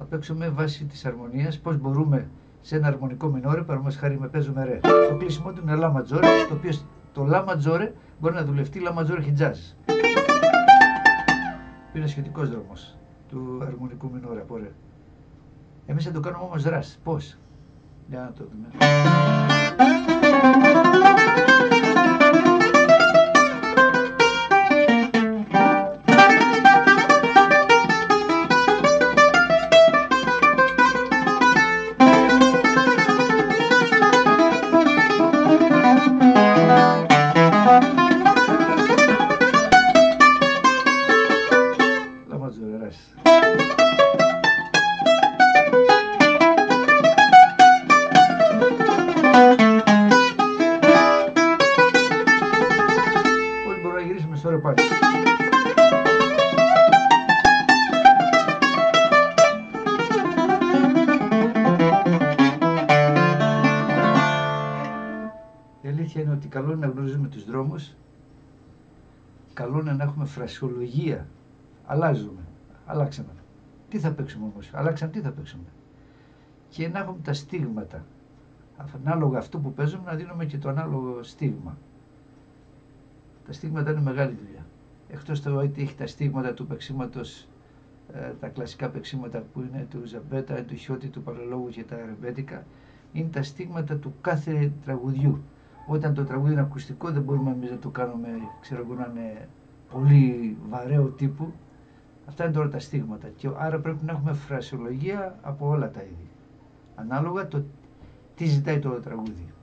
παίξουμε βάσει της αρμονίας, πώς μπορούμε σε ένα αρμονικό μινόρε, παραδείγματος χάρη με παίζουμε ρε. Το κλείσιμό του είναι λα ματζόρε, το οποίο το λα ματζόρε μπορεί να δουλευτεί λα ματζόρε χιτζάζ. Είναι σχετικός δρόμος του αρμονικού μινόρε από ρε. Εμείς θα το κάνουμε όμως ρας. Πώς? Για να το δούμε. Πώς μπορούμε να γυρίσουμε στο ρε πάλι. Η αλήθεια είναι ότι καλό είναι να γνωρίζουμε τους δρόμους, καλό είναι να έχουμε φρασιολογία. Αλλάζουμε, αλλάξαμε. Τι θα παίξουμε όμως, αλλάξαμε τι θα παίξουμε. Και να έχουμε τα στίγματα. Ανάλογα αυτό που παίζουμε να δίνουμε και το ανάλογο στίγμα. Τα στίγματα είναι μεγάλη δουλειά. Εκτός το ότι έχει τα στίγματα του παίξηματος, τα κλασικά παίξηματα που είναι του Ζαμπέτα, του Χιώτη, του Παραλόγου και τα ρεμπέτικα, είναι τα στίγματα του κάθε τραγουδιού. Όταν το τραγούδι είναι ακουστικό δεν μπορούμε εμείς να το κάνουμε, ξέρω εγώ, να είναι πολύ βαρέο τύπου. Αυτά είναι τώρα τα στίγματα και άρα πρέπει να έχουμε φρασιολογία από όλα τα είδη. Ανάλογα το τι ζητάει το τραγούδι.